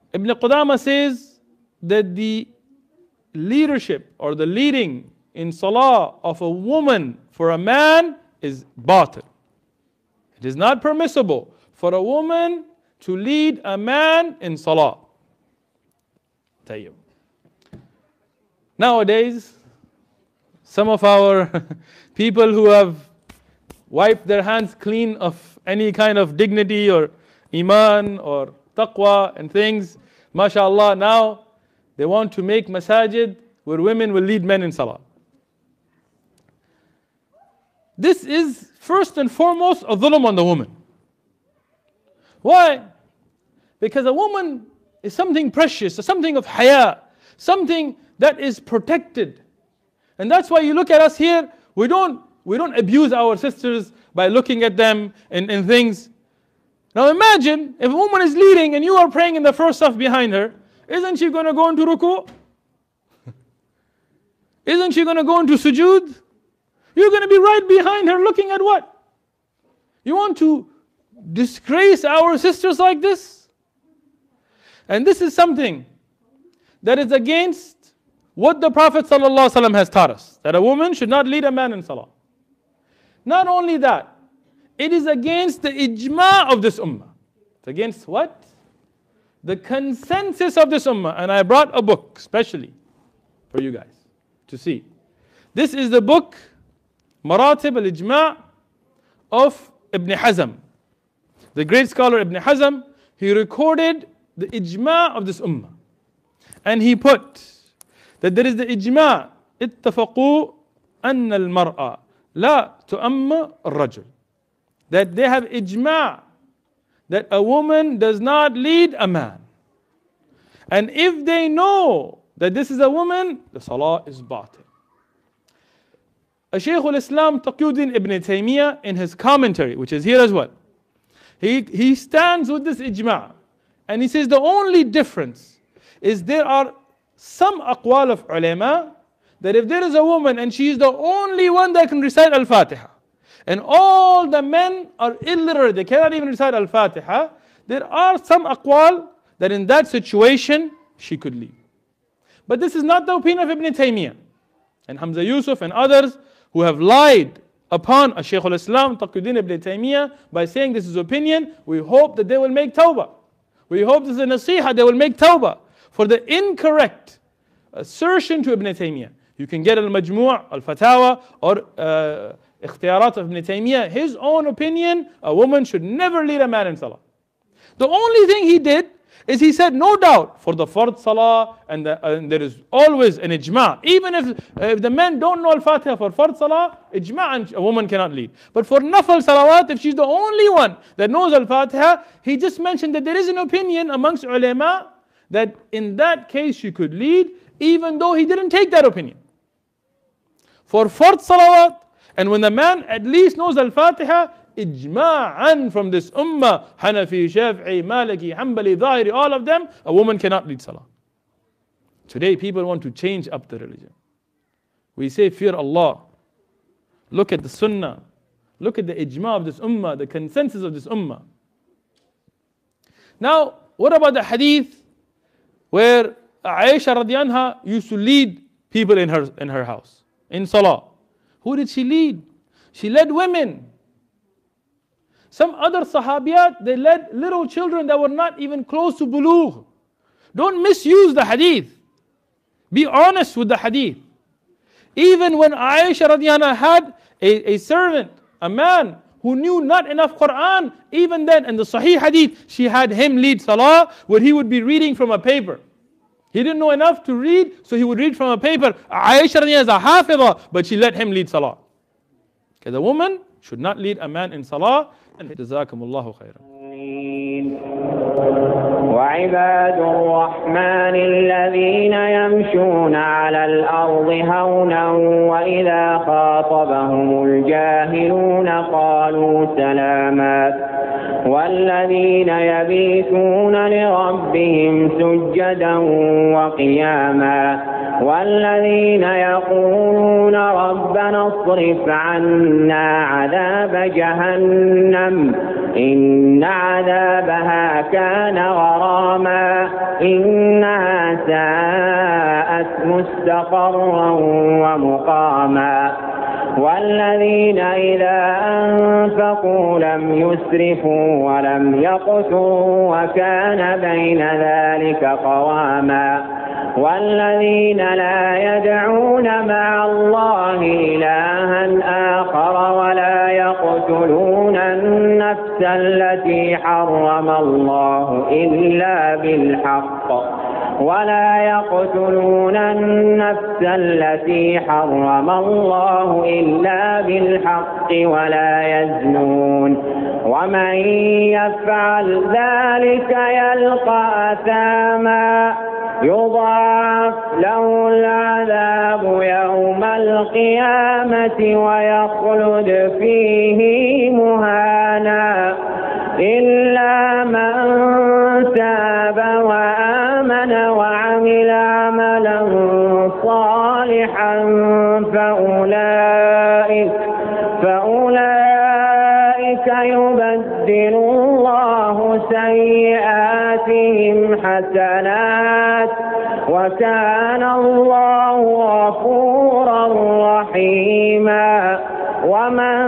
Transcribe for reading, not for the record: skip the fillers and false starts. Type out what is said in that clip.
Ibn Qudama says that the leadership or the leading in salah of a woman for a man is batil. It is not permissible for a woman to lead a man in salah. Tayyib. Nowadays, some of our people who have wiped their hands clean of any kind of dignity or iman or taqwa and things, mashallah, now they want to make masajid where women will lead men in salah. This is first and foremost a dhulm on the woman. Why? Because a woman is something precious, something of haya, something that is protected. And that's why you look at us here, we don't abuse our sisters by looking at them and things. Now imagine if a woman is leading and you are praying in the first saf behind her, isn't she going to go into ruku? Isn't she going to go into sujood? You're going to be right behind her looking at what? You want to disgrace our sisters like this? And this is something that is against what the Prophet ﷺ has taught us, that a woman should not lead a man in salah. Not only that, it is against the ijma of this ummah. It's against what? The consensus of this ummah. And I brought a book specially for you guys to see. This is the book Maratib al-Ijma' of Ibn Hazm. The great scholar Ibn Hazm, he recorded the ijma' of this ummah. And he put that there is the ijma' اتفقوا أن المرأة لا تؤم الرجل. That they have ijma' that a woman does not lead a man. And if they know that this is a woman, the salah is batil. Shaykh al-Islam Taqiyuddin ibn Taymiyyah in his commentary, which is here as well, he stands with this ijma' and he says the only difference is there are some aqwal of ulama that if there is a woman and she is the only one that can recite al-Fatiha and all the men are illiterate, they cannot even recite al-Fatiha, there are some aqwal that in that situation she could lead. But this is not the opinion of Ibn Taymiyyah and Hamza Yusuf and others who have lied upon Shaykh al-Islam Taqiyuddin ibn Taymiyyah by saying this is opinion. We hope that they will make tawbah. We hope this is a nasiha, they will make tawbah for the incorrect assertion to Ibn Taymiyyah. You can get al-Majmu' al-Fatawa or Ikhtiyarat of Ibn Taymiyyah, his own opinion, a woman should never lead a man in salah. The only thing he did is he said, no doubt, for the fard salah, and there is always an ijma'. Even if the men don't know al-Fatiha for fard salah, ijma' and a woman cannot lead. But for nafal salawat, if she's the only one that knows al-Fatiha, he just mentioned that there is an opinion amongst ulama that in that case she could lead, even though he didn't take that opinion. For fard salawat, and when the man at least knows al-Fatiha, ijma'an from this ummah, Hanafi, Shafi'i, Maliki, Hanbali, Zahiri, all of them, a woman cannot lead salah. Today people want to change up the religion. We say fear Allah. Look at the sunnah. Look at the ijma' of this ummah, the consensus of this ummah. Now, what about the hadith where Aisha radiyallahu anha used to lead people in her house, in salah? Who did she lead? She led women. Some other sahabiyat, they led little children that were not even close to bulugh. Don't misuse the hadith. Be honest with the hadith. Even when Aisha radiyallahu anha had a servant, a man who knew not enough Quran, even then in the Sahih hadith, she had him lead salah where he would be reading from a paper. He didn't know enough to read, so he would read from a paper. Aisha radiyallahu anha is a hafidah, but she let him lead salah. Because a woman should not lead a man in salah. And jazakumullahu khairan. وعباد الرحمن الذين يمشون على الأرض هونا وإذا خاطبهم الجاهلون قالوا سلاما والذين يبيتون لربهم سجدا وقياما والذين يقولون ربنا اصرف عنا عذاب جهنم إن عذابها كان غراما إنها ساءت مستقرا ومقاما والذين إذا أنفقوا لم يسرفوا ولم يقتروا وكان بين ذلك قواما والذين لا يدعون مع الله إلها آخر ولا يقتلون النفس التي حرم الله إلا بالحق ولا يزنون ومن يفعل ذلك يلقى أثاما يضاعف له العذاب يوم القيامة ويخلد فيه مهانا إلا من تاب وآمن وعمل عملا صالحا فأولئك يبدل الله سيئاتهم حسنات وكان الله غفورا رحيما ومن